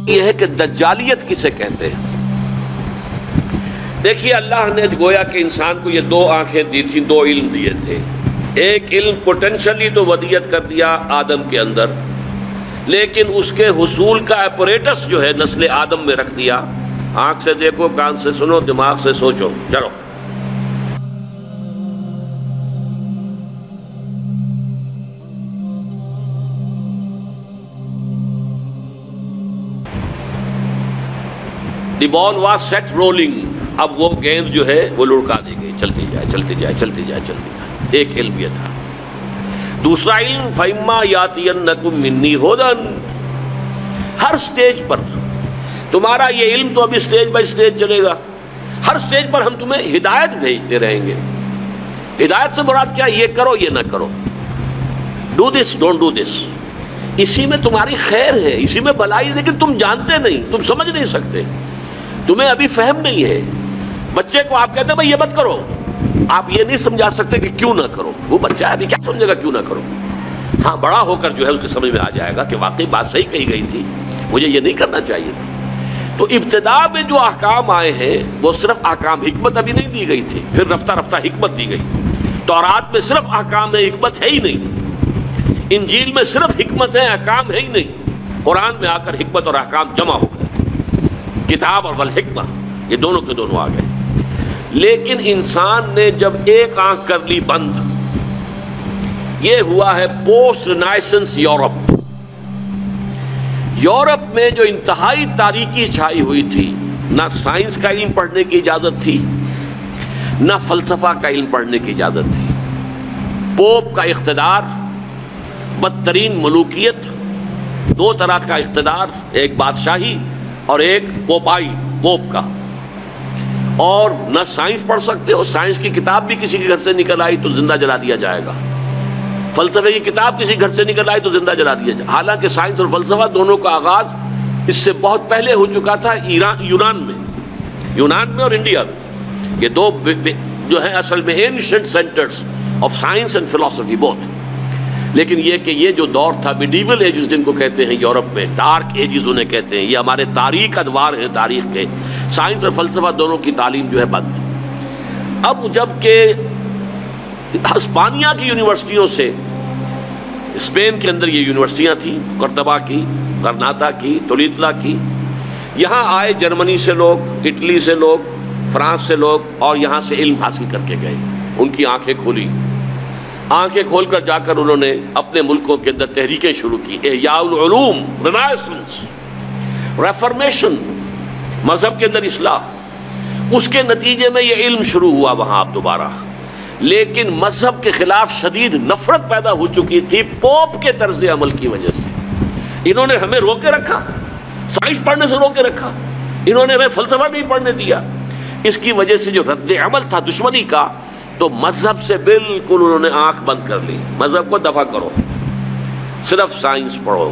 یہ ہے کہ دجالیت کسے کہتے ہیں؟ دیکھیے اللہ نے گویا کہ انسان کو یہ دو آنکھیں دی تھیں، دو علم دیے تھے۔ ایک علم پوٹینشلی تو ودیت کر دیا آدم کے اندر، لیکن اس کے حصول کا اپریٹس جو ہے نسل آدم میں رکھ دیا۔ آنکھ سے دیکھو، کان سے سنو، دماغ سے سوچو، چلو۔ The ball was set rolling, اب وہ گیند جو ہے وہ لڑکا دی گئی، چلتی جائے چلتی جائے چلتی جائے چلتی جائے۔ ایک علم یہ تھا۔ دوسرا علم فَإِمَّا يَأْتِيَنَّكُم مِّنِّي هُدًى، ہر سٹیج پر تمہارا یہ علم تو ابھی سٹیج بائی سٹیج چلے گا، ہر سٹیج پر ہم تمہیں ہدایت بھیجتے رہیں گے۔ ہدایت سے مراد کیا؟ یہ کرو یہ نہ کرو، do this don't do this, اسی میں تمہاری خیر ہے، اسی میں بلائی، لیکن تم جانتے نہیں، تم سمجھ نہیں سکتے، تمہیں ابھی فہم نہیں ہے۔ بچے کو آپ کہتے ہیں بھائی یہ مت کرو، آپ یہ نہیں سمجھا سکتے کہ کیوں نہ کرو، وہ بچہ ابھی کیا سمجھے گا کیوں نہ کرو۔ ہاں بڑا ہو کر جو ہے اس کی سمجھ میں آ جائے گا کہ واقعی بات صحیح کہی گئی تھی، مجھے یہ نہیں کرنا چاہیے تھا۔ تو ابتدا میں جو احکام آئے ہیں وہ صرف احکام، حکمت ابھی نہیں دی گئی تھی، پھر رفتہ رفتہ حکمت دی گئی۔ تورات میں صرف احکام ہے، حکمت ہے ہی نہیں۔ انجیل میں صرف حکمت ہے، احکام ہے ہی نہیں۔ قرآن میں آ کر حکمت اور احکام جمع ہو گئے، کتاب اور والحکمہ یہ دونوں کے دونوں آ گئے۔ لیکن انسان نے جب ایک آنکھ کر لی بند، یہ ہوا ہے پوسٹ رینائسنس یورپ۔ یورپ میں جو انتہائی تاریکی چھائی ہوئی تھی، نہ سائنس کا علم پڑھنے کی اجازت تھی، نہ فلسفہ کا علم پڑھنے کی اجازت تھی۔ پوپ کا اقتدار، بدترین ملوکیت، دو طرح کا اقتدار، ایک بادشاہی اور ایک پوپائی، پوپ کا۔ اور نہ سائنس پڑھ سکتے ہو، سائنس کی کتاب بھی کسی کے گھر سے نکل آئی تو زندہ جلا دیا جائے گا، فلسفے کی کتاب کسی گھر سے نکل آئی تو زندہ جلا دیا جائے۔ حالانکہ سائنس اور فلسفہ دونوں کا آغاز اس سے بہت پہلے ہو چکا تھا یونان میں اور انڈیا میں۔ یہ دو جو ہے اصل میں ancient centres of science and فلسفی بوتھ۔ لیکن یہ کہ یہ جو دور تھا میڈیول ایجز جن کو کہتے ہیں یورپ میں، ڈارک ایجز انہیں کہتے ہیں، یہ ہمارے تاریخ ادوار ہیں تاریخ کے، سائنس اور فلسفہ دونوں کی تعلیم جو ہے بند۔ اب جب کہ ہسپانیہ کی یونیورسٹیوں سے، اسپین کے اندر یہ یونیورسٹیاں تھیں، قرطبہ کی، غرناطہ کی، تولیتلا کی، یہاں آئے جرمنی سے لوگ، اٹلی سے لوگ، فرانس سے لوگ، اور یہاں سے علم حاصل کر کے گئے۔ ان کی آنکھیں کھولی، آنکھیں کھول کر جا کر انہوں نے اپنے ملکوں کے اندر تحریکیں شروع کی، احیاء العلوم، رینائسنس، ریفارمیشن، مذہب کے اندر اصلاح۔ اس کے نتیجے میں یہ علم شروع ہوا وہاں اب دوبارہ، لیکن مذہب کے خلاف شدید نفرت پیدا ہو چکی تھی پوپ کے طرز عمل کی وجہ سے۔ انہوں نے ہمیں روکے رکھا، سائنس پڑھنے سے روکے رکھا، انہوں نے ہمیں فلسفہ نہیں پڑھنے دیا۔ اس کی وجہ سے جو رد عمل تھا دشمنی کا، تو مذہب سے بالکل انہوں نے آنکھ بند کر لی، مذہب کو دفع کرو، صرف سائنس پڑھو۔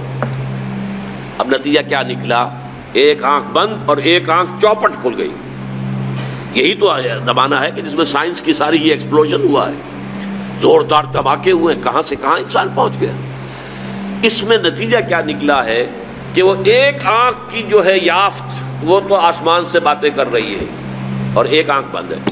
اب نتیجہ کیا نکلا؟ ایک آنکھ بند اور ایک آنکھ چوپٹ کھل گئی۔ یہی تو زمانہ ہے کہ جس میں سائنس کی ساری یہ ایکسپلوژن ہوا ہے، زوردار دھماکے ہوئے، کہاں سے کہاں انسان پہنچ گیا۔ اس میں نتیجہ کیا نکلا ہے کہ وہ ایک آنکھ کی جو ہے یافت، وہ تو آسمان سے باتیں کر رہی ہے اور ایک آنکھ بند ہے۔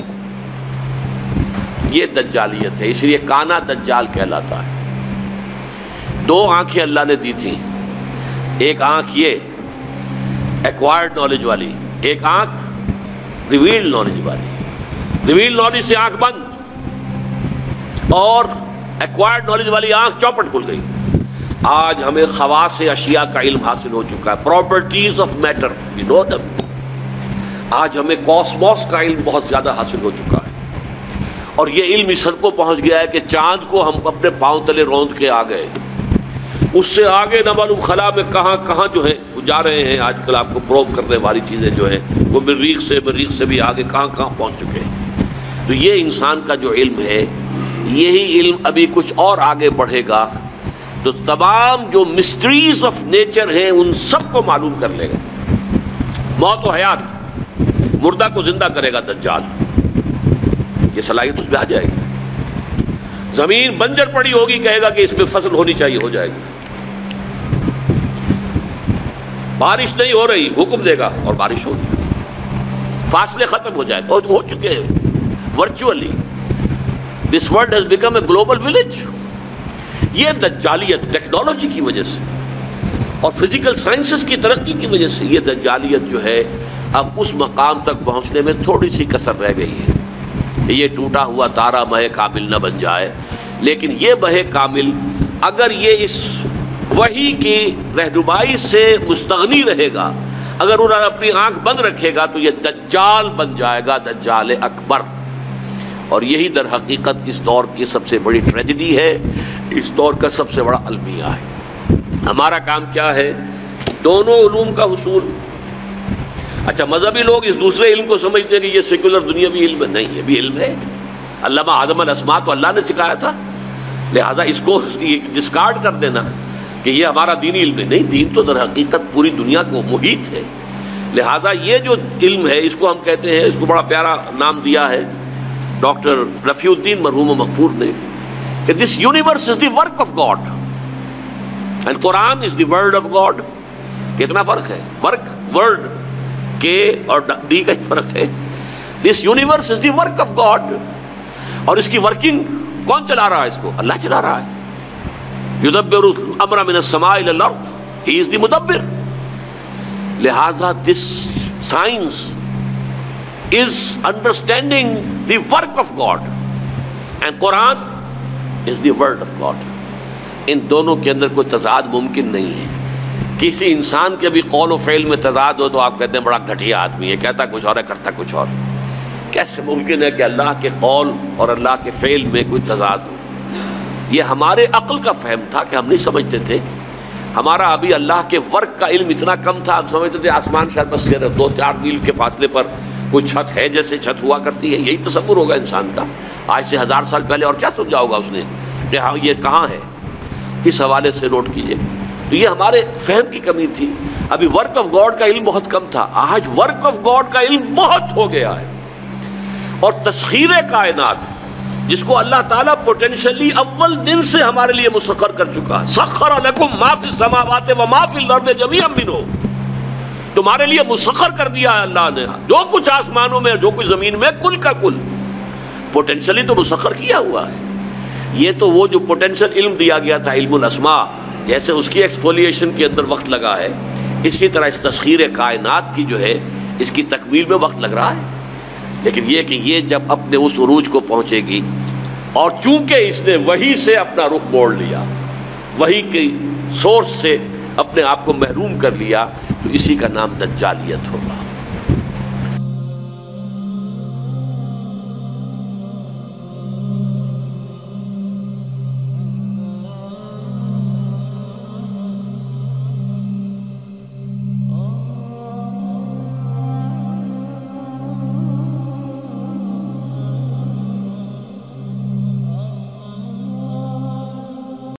یہ دجالیت ہے، اس لیے کانا دجال کہلاتا ہے۔ دو آنکھیں اللہ نے دی تھیں، ایک آنکھ یہ ایکوائرڈ نالج والی، ایک آنکھ ریویلڈ نالج والی۔ ریویلڈ نالج سے آنکھ بند اور ایکوائرڈ نالج والی آنکھ چوپٹ کھل گئی۔ آج ہمیں خواص اشیاء کا علم حاصل ہو چکا ہے، properties of matter, we know them. آج ہمیں کاسموس کا علم بہت زیادہ حاصل ہو چکا ہے، اور یہ علم اس حد کو پہنچ گیا ہے کہ چاند کو ہم اپنے پاؤں تلے روند کے آ گئے۔ اس سے آگے نہ معلوم خلا میں کہاں کہاں جو ہے وہ جا رہے ہیں۔ آج کل آپ کو پروب کرنے والی چیزیں جو ہیں وہ مریخ سے بھی آگے کہاں کہاں پہنچ چکے ہیں۔ تو یہ انسان کا جو علم ہے، یہی علم ابھی کچھ اور آگے بڑھے گا تو تمام جو مسٹریز آف نیچر ہیں ان سب کو معلوم کر لے گا۔ موت و حیات، مردہ کو زندہ کرے گا دجال، یہ صلاحیت اس میں آ جائے گی۔ زمین بنجر پڑی ہوگی، کہے گا کہ اس میں فصل ہونی چاہیے، ہو جائے گی۔ بارش نہیں ہو رہی، حکم دے گا اور بارش ہوگی، فاصلے ختم ہو جائے، اور ہو چکے ہیں virtually. This world has become a global village. یہ دجالیت ٹیکنالوجی کی وجہ سے اور فزیکل سائنسز کی ترقی کی وجہ سے یہ دجالیت جو ہے اب اس مقام تک پہنچنے میں تھوڑی سی کسر رہ گئی ہے. یہ ٹوٹا ہوا تارا مہ کامل نہ بن جائے، لیکن یہ مہ کامل اگر یہ اس وحی کی رہنمائی سے مستغنی رہے گا، اگر انہوں نے اپنی آنکھ بند رکھے گا، تو یہ دجال بن جائے گا، دجال اکبر. اور یہی در حقیقت اس دور کی سب سے بڑی ٹریجڈی ہے، اس دور کا سب سے بڑا المیہ ہے. ہمارا کام کیا ہے؟ دونوں علوم کا حصول. اچھا، مذہبی لوگ اس دوسرے علم کو سمجھتے ہیں کہ یہ سیکولر دنیاوی علم ہے. نہیں، یہ بھی علم ہے. علامہ آدم الاسماء تو اللہ نے سکھایا تھا، لہذا اس کو ڈسکارڈ کر دینا کہ یہ ہمارا دینی علم ہے. نہیں، دین تو در حقیقت پوری دنیا کو محیط ہے. لہذا یہ جو علم ہے اس کو ہم کہتے ہیں، اس کو بڑا پیارا نام دیا ہے ڈاکٹر رفیع الدین مرحوم و مغفور نے، کہ this universe is the work of God and Quran is the word of God. کتنا فرق ہے؟ ورک، ورڈ کے اور ڈی کا فرق ہے. This universe is the work of God, اور اس کی ورکنگ کون چلا رہا ہے؟ اس کو اللہ چلا رہا ہے. یدبر الامر من السماء الى الارض، ہی از دی مدبر. لہذا this science is understanding the work of God and Quran is the word of God. ان دونوں کے اندر کوئی تضاد ممکن نہیں ہے. کسی انسان کے بھی قول و فعل میں تضاد ہو تو آپ کہتے ہیں بڑا گھٹیا آدمی ہے، کہتا کچھ اور ہے کرتا کچھ اور. کیسے ممکن ہے کہ اللہ کے قول اور اللہ کے فعل میں کوئی تضاد ہو؟ یہ ہمارے عقل کا فہم تھا کہ ہم نہیں سمجھتے تھے. ہمارا ابھی اللہ کے ورک کا علم اتنا کم تھا، ہم سمجھتے تھے آسمان شاید بس 2-4 میل کے فاصلے پر کوئی چھت ہے، جیسے چھت ہوا کرتی ہے. یہی تصور ہوگا انسان کا. آج سے 1000 سال پہلے اور کیا سمجھا ہوگا اس نے کہ ہاں یہ کہاں ہے؟ اس حوالے سے نوٹ کیجئے. تو یہ ہمارے فہم کی کمی تھی. ابھی ورک آف گاڈ کا علم بہت کم تھا، آج ورک آف گاڈ کا علم بہت ہو گیا ہے. اور تسخیر کائنات جس کو اللہ تعالیٰ پوٹینشلی اول دن سے ہمارے لیے مسخر کر چکا ہے. سخر لکم ما فی السماوات و ما فی الارض جمیعا منہ، تمہارے لیے مسخر کر دیا ہے اللہ نے جو کچھ آسمانوں میں جو کچھ زمین میں، کل کا کل پوٹینشلی تو مسخر کیا ہوا ہے. یہ تو وہ جو پوٹینشل علم دیا گیا تھا، علم الاسماء، جیسے اس کی ایکسفولیشن کے اندر وقت لگا ہے، اسی طرح اس تسخیر کائنات کی جو ہے اس کی تکمیل میں وقت لگ رہا ہے. لیکن یہ کہ یہ جب اپنے اس عروج کو پہنچے گی، اور چونکہ اس نے وحی سے اپنا رخ موڑ لیا، وحی کی سورس سے اپنے آپ کو محروم کر لیا، تو اسی کا نام دجالیت ہوگا.